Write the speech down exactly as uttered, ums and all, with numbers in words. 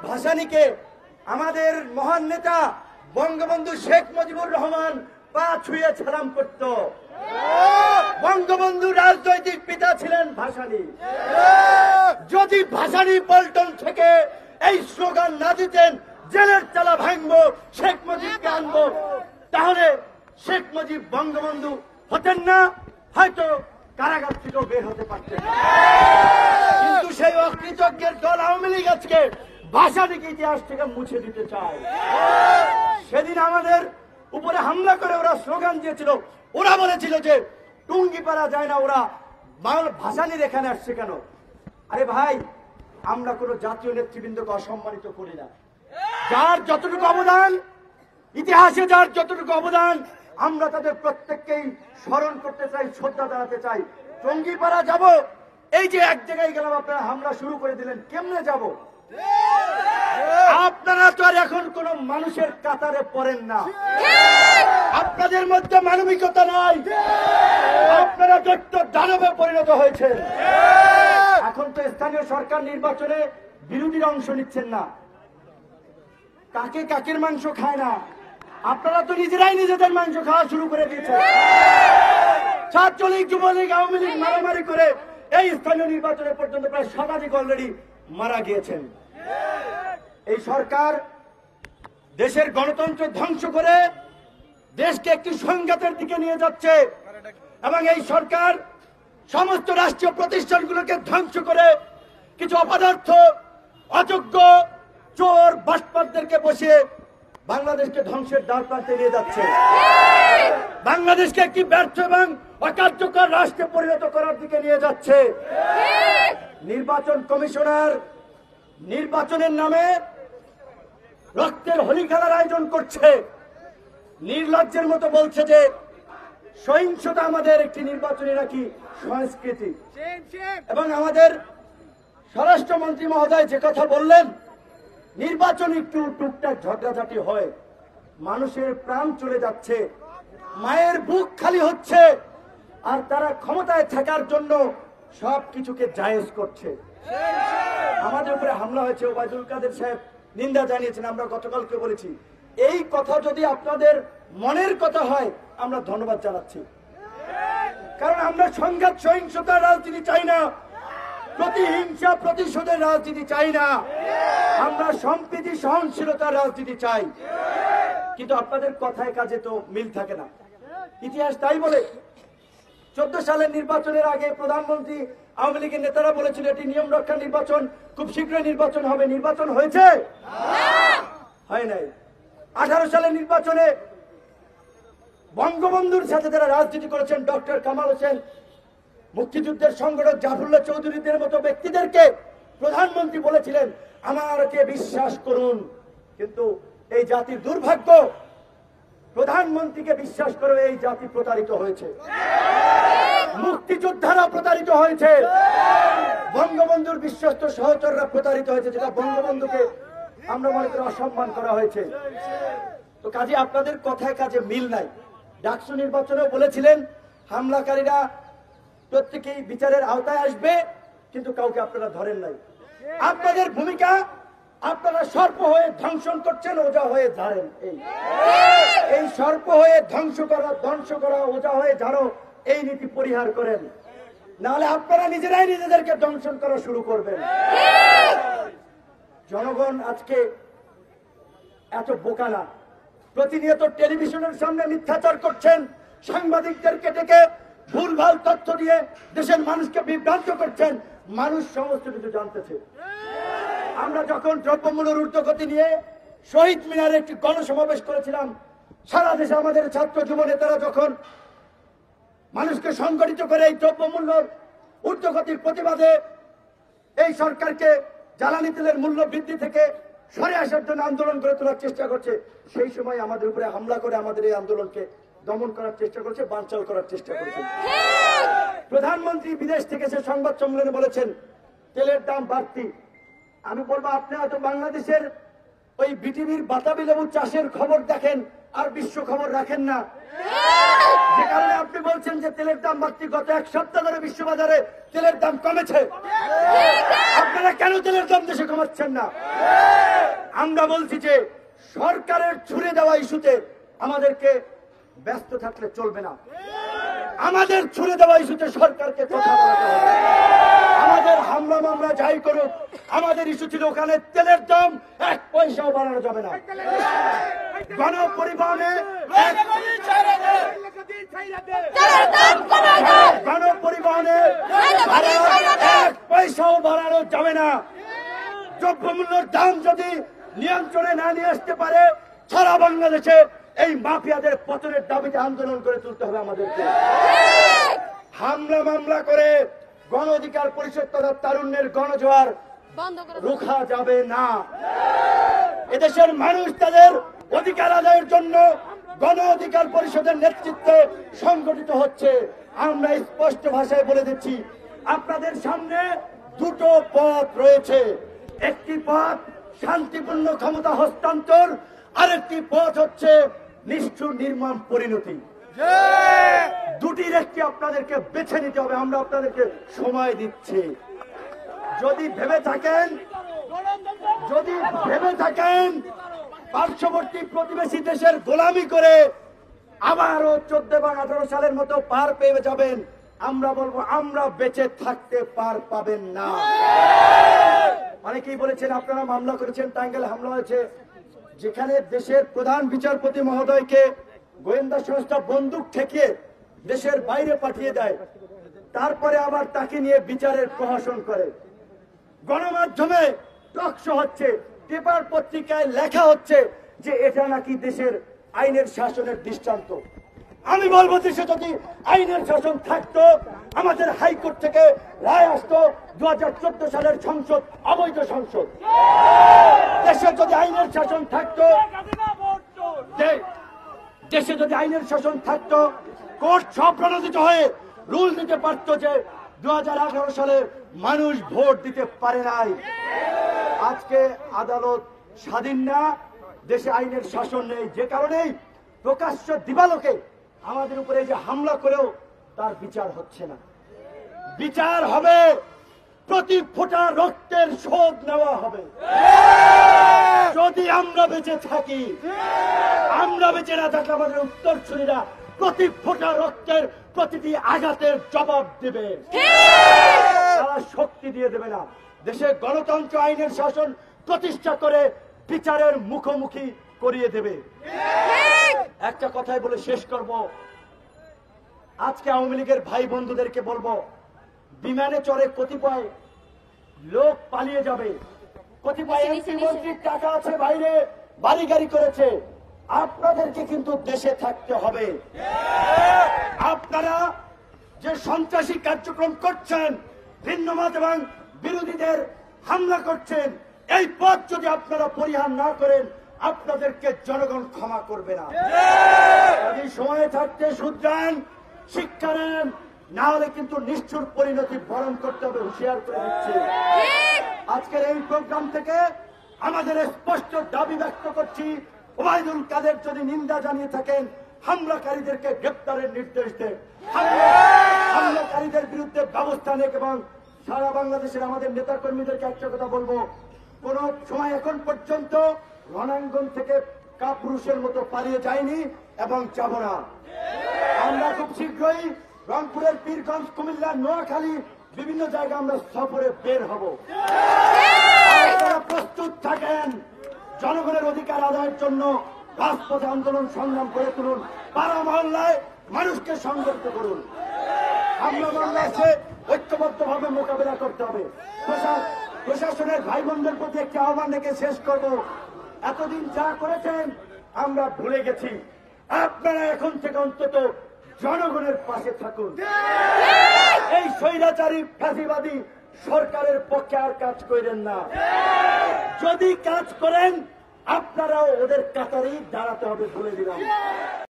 ভাসানীকে আমাদের মহান নেতা বঙ্গবন্ধু শেখ মুজিবুর রহমান পা ছুঁয়ে সালাম করত। বঙ্গবন্ধু রাজনৈতিক পিতা ছিলেন ভাসানী। যদি ভাসানী পল্টন থেকে এই স্লোগান না দিতেন, জেলের চালা ভাঙবো, শেখ মুজিবকে আনবো, তাহলে শেখ মুজিব বঙ্গবন্ধু হতেন না, হয়তো কারাগার থেকেও বের হতে পারতেন। কিন্তু সেই অকৃতজ্ঞের দল আওয়ামী লীগ আজকে ভাসানীকে ইতিহাস থেকে মুছে দিতে চায়। সেদিন আমাদের উপরে হামলা করে ওরা স্লোগান দিয়েছিল, ওরা বলেছিল যে টুঙ্গি পারা যায় না, ওরা ভাসানীর এখানে আসছে কেন? আরে ভাই, আমরা কোন জাতীয় নেতৃবৃন্দকে অসম্মানিত করি না। যার যতটুকু অবদান, ইতিহাসে যার যতটুকু অবদান, আমরা তাদের প্রত্যেককেই স্মরণ করতে চাই, শ্রদ্ধা জানাতে চাই। টঙ্গিপাড়া যাব, এই যে এক জায়গায় গেলাম, আপনারা হামলা শুরু করে দিলেন, কেমনে যাব? আপনারা তো আর এখন কোন মানুষের কাতারে পড়েন না, আপনাদের মধ্যে মানবিকতা নাই, আপনারা দৈত্য দানবে পরিণত হয়েছেন। এখন তো স্থানীয় সরকার নির্বাচনে বিরোধীরা অংশ নিচ্ছেন না, কাকে কাকের মাংস খায় না, আপনারা তো নিজেরাই নিজেদের মাংস খাওয়া শুরু করে দিয়েছেন। ছাত্রলীগ, যুবলীগ, আওয়ামী লীগ মারামারি করে এই স্থানীয় নির্বাচনে পর্যন্ত প্রায় শতাধিক অলরেডি মারা গিয়েছেন। এই সরকার দেশের গণতন্ত্র ধ্বংস করে দেশকে একটি সংঘাতের দিকে নিয়ে যাচ্ছে, এবং এই সরকার সমস্ত রাষ্ট্রীয় প্রতিষ্ঠানগুলোকে ধ্বংস করে কিছু অপদার্থ, অযোগ্য, চোর, বাটপারদেরকে বসিয়ে বাংলাদেশকে ধ্বংসের দ্বার প্রান্তে নিয়ে যাচ্ছে। বাংলাদেশকে একটি ব্যর্থ এবং অকার্যকর রাষ্ট্রে পরিণত করার দিকে নিয়ে যাচ্ছে। নির্বাচন কমিশনার নির্বাচনের নামে রক্তের হোলি খেলার আয়োজন করছে, নির্লজ্জের মতো বলছে যে সহিংসতা আমাদের একটি নির্বাচনী নাকি সংস্কৃতি। এবং আমাদের স্বরাষ্ট্রমন্ত্রী মহোদয় যে কথা বললেন, নির্বাচন একটু টুকটাক ঝগড়াঝাটি হয়, মানুষের প্রাণ চলে যাচ্ছে, মায়ের বুক খালি হচ্ছে, আর তারা ক্ষমতায় থাকার জন্য সবকিছুকে জায়েজ করছে। আমাদের উপরে হামলা হয়েছে, ওবায়দুল কাদের সাহেব নিন্দা জানিয়েছেন, আমরা গতকালকে বলেছি। এই কথা যদি আপনাদের মনের কথা হয়, আমরা ধন্যবাদ জানাচ্ছি, কারণ আমরা সংঘাত, সহিংসতার রাজনীতি চাই না, প্রতিহিংসা, প্রতিশোধের রাজনীতি চাই না, আমরা সম্প্রীতি, সহনশীলতার রাজনীতি চাই। কিন্তু আপনাদের কথায় কাজে তো মিল থাকে না। ইতিহাস তাই বলে। চোদ্দ সালের নির্বাচনের আগে প্রধানমন্ত্রী, আওয়ামী লীগের নেতারা বলেছিল এটি নিয়ম রক্ষা নির্বাচন, খুব শীঘ্রই নির্বাচন হবে। নির্বাচন হয়েছে? হয় নাই। আঠারো সালের নির্বাচনে বঙ্গবন্ধুর সাথে যারা রাজনীতি করেছেন, ডক্টর কামাল হোসেন, মুক্তিযুদ্ধের সংগঠক জাফরুল্লাহ চৌধুরীদের মতো ব্যক্তিদেরকে প্রধানমন্ত্রী বলেছিলেন আমাকে বিশ্বাস করুন। কিন্তু এই জাতির দুর্ভাগ্য, প্রধানমন্ত্রীকে বিশ্বাস করে এই জাতি প্রতারিত হয়েছে, মুক্তিযোদ্ধারা প্রতারিত হয়েছে, বঙ্গবন্ধুর বিশ্বস্ত সহচররা প্রতারিত হয়েছে, যেটা বঙ্গবন্ধুকে আমরা মনে করি অসম্মান করা হয়েছে। তো কাজে আপনাদের কথায় কাজে মিল নাই। ডাকসু নির্বাচনেও বলেছিলেন হামলাকারীরা প্রত্যেকেই বিচারের আওতায় আসবে, কিন্তু কাউকে আপনারা ধরেন নাই। আপনাদের ভূমিকা, আপনারা সর্প হয়ে ধ্বংসন করছেন, ওজা হয়ে ঝাড়েন। এই এই সর্প হয়ে ধ্বংস করা, ধ্বংস করা, ওজা হয়ে ঝাড়ো, এই নীতি পরিহার করেন, নাহলে আপনারা নিজেরাই নিজেদেরকে ধ্বংসন করা শুরু করবেন। জনগণ আজকে এত বোকা না। প্রতিনিয়ত টেলিভিশনের সামনে মিথ্যাচার করছেন, সাংবাদিকদেরকে ডেকে ভুলভাল তথ্য দিয়ে দেশের মানুষকে বিভ্রান্ত করছেন, মানুষ সমস্ত কিছু জানতেছে। আমরা যখন দ্রব্যমূল্যের ঊর্ধ্বগতি নিয়ে শহীদ মিনারে একটি গণসমাবেশ করেছিলাম, সারা দেশে আমাদের ছাত্র যুব নেতারা যখন মানুষকে সংগঠিত করে এই দ্রব্যমূল্যের ঊর্ধ্বগতির প্রতিবাদে এই সরকারকে জ্বালানি তেলের মূল্য বৃদ্ধি থেকে সরে আসার জন্য আন্দোলন করে তোলার চেষ্টা করছে, সেই সময় আমাদের উপরে হামলা করে আমাদের এই আন্দোলনকে দমন করার চেষ্টা করছে, বানচাল করার চেষ্টা করছে। প্রধানমন্ত্রী বিদেশ থেকে সে সংবাদ সম্মেলনে বলেছেন তেলের দাম বাড়তি। আমি বলবো আপনি হয়তো বাংলাদেশের ওই বিটিভির বাতাবি লেবু চাষের খবর দেখেন আর বিশ্ব খবর রাখেন না, যে কারণে আপনি বলছেন যে তেলের দাম বাড়তি। গত এক সপ্তাহ ধরে বিশ্ববাজারে তেলের দাম কমেছে, আপনারা কেন তেলের দাম দেশে কমাচ্ছেন না? আমরা বলছি যে সরকারের ছুড়ে দেওয়া ইস্যুতে আমাদেরকে ব্যস্ত থাকলে চলবে না। আমাদের ছুড়ে দেওয়া ইস্যুতে সরকারকে কথা বলতে হবে। আমাদের হামলা মামলা যাই করুক, আমাদের ইস্যু ছিল ওখানে তেলের দাম এক পয়সাও বাড়ানো যাবে না। গণপরিবহনে গণপরিবহনে এক পয়সাও বাড়ানো যাবে না। দ্রব্যমূল্যের দাম যদি নিয়ন্ত্রণে না নিয়ে আসতে পারে, সারা বাংলাদেশে এই মাফিয়াদের পতনের দাবিতে আন্দোলন করে তুলতে হবে আমাদেরকে। হামলা মামলা করে গণ অধিকার পরিষদ তথা তারুণ্যের গণজোয়ার রোখা যাবে না। এদেশের মানুষ তাদের অধিকার আদায়ের জন্য গণ অধিকার পরিষদের নেতৃত্বে সংগঠিত হচ্ছে। আমরা স্পষ্ট ভাষায় বলে দিচ্ছি, আপনাদের সামনে দুটো পথ রয়েছে। একটি পথ শান্তিপূর্ণ ক্ষমতা হস্তান্তর, আরেকটি পথ হচ্ছে নিষ্ঠুর নির্মম পরিণতি। দুটির একটি আপনাদেরকে বেছে নিতে হবে। আমরা আপনাদেরকে সময় দিচ্ছি। যদি ভেবে থাকেন যদি ভেবে থাকেন পার্শ্ববর্তী প্রতিবেশী দেশের গোলামি করে আবারও চোদ্দ এবং আঠারো সালের মতো পার পেয়ে যাবেন, আমরা বলবো আমরা বেঁচে থাকতে পার পাবেন না। অনেকেই বলেছেন আপনারা মামলা করেছেন, টাঙ্গাইল হামলা হয়েছে, যেখানে দেশের প্রধান বিচারপতি মহোদয়কে গোয়েন্দা সংস্থা বন্দুক ঠেকিয়ে দেশের বাইরে পাঠিয়ে দেয়, তারপরে আবার তাকে নিয়ে বিচারের প্রহসন করে। গণমাধ্যমে টকশো হচ্ছে, পেপার পত্রিকায় লেখা হচ্ছে যে এটা নাকি দেশের আইনের শাসনের দৃষ্টান্ত। আমি বলবো, দেশে যদি আইনের শাসন থাকতো, আমাদের হাইকোর্ট থেকে রায় আসতো দু হাজার চোদ্দ সালের সংসদ অবৈধ সংসদ। দেশে যদি আইনের শাসন থাকতো দেশে যদি আইনের শাসন থাকতো কোর্ট সব প্রণোদিত হয়ে রুল দিতে পারত যে দু হাজার আঠারো সালে মানুষ ভোট দিতে পারে নাই। আজকে আদালত স্বাধীন না, দেশে আইনের শাসন নেই, যে কারণেই প্রকাশ্য দিবালোকে আমাদের উপরে যে হামলা করেও তার বিচার হচ্ছে না। বিচার হবে, প্রতি ফোঁটা রক্তের শোধ নেওয়া হবে। যদি আমরা বেঁচে থাকি, আমরা বেঁচে না থাকলে আমাদের উত্তরসূরিরা প্রতি ফোঁটা রক্তের প্রতিটি আঘাতের জবাব দেবে, তারা শক্তি দিয়ে দেবে না। দেশে গণতন্ত্র আইনের শাসন প্রতিষ্ঠা করে বিচারের মুখোমুখি করিয়ে দেবে। একটা কথাই বলে শেষ করব, আজকে আওয়ামী লীগের ভাই বন্ধুদেরকে বলবো, বিমানে চড়ে কতিপয় লোক পালিয়ে যাবে, কতিপয় এমপি মন্ত্রীর টাকা আছে বাইরে, বাড়ি গাড়ি করেছে, আপনাদেরকে কিন্তু দেশে থাকতে হবে। আপনারা যে সন্ত্রাসী কার্যক্রম করছেন, ভিন্নমত এবং বিরোধীদের হামলা করছেন, এই পথ যদি আপনারা পরিহার না করেন, আপনাদেরকে জনগণ ক্ষমা করবে না। যদি সময় থাকতে শুধরান, শিক্ষা নেন, না হলে কিন্তু নিষ্ঠুর পরিণতি বরণ করতে হবে, হুঁশিয়ার করে দিচ্ছি। আজকের এই প্রোগ্রাম থেকে আমাদের স্পষ্ট দাবি ব্যক্ত করছি, ওবায়দুল কাদের যদি নিন্দা জানিয়ে থাকেন, হামলাকারীদেরকে গ্রেপ্তারের নির্দেশ দেন, হামলাকারীদের বিরুদ্ধে ব্যবস্থা নেন। এবং সারা বাংলাদেশের আমাদের নেতা কর্মীদেরকে একটা কথা বলবো, কোন সময় এখন পর্যন্ত রণাঙ্গন থেকে কাপুরুষের মতো পালিয়ে যায়নি এবং যাব না। আমরা খুব শীঘ্রই রংপুরের পীরগঞ্জ, কুমিল্লা, নোয়াখালী বিভিন্ন জায়গায় আমরা সফরে বের হব। আপনারা প্রস্তুত থাকেন, জনগণের অধিকার আদায়ের জন্য রাজপথে আন্দোলন সংগ্রাম করে তুলুন, পাড়া মহল্লায় মানুষকে সংগঠিত করুন। হামলা মামলা আছে, ঐক্যবদ্ধ ভাবে মোকাবেলা করতে হবে। প্রশাসনের ভাই বোনদের প্রতি একটি আহ্বান রেখে শেষ করব, এতদিন যা করেছেন আমরা ভুলে গেছি, আপনারা এখন থেকে অন্তত জনগণের পাশে থাকুন। এই স্বৈরাচারী ফ্যাসিবাদী সরকারের পক্ষে আর কাজ করেন না। যদি কাজ করেন, আপনারাও ওদের কাতারেই দাঁড়াতে হবে, বলে দিলাম।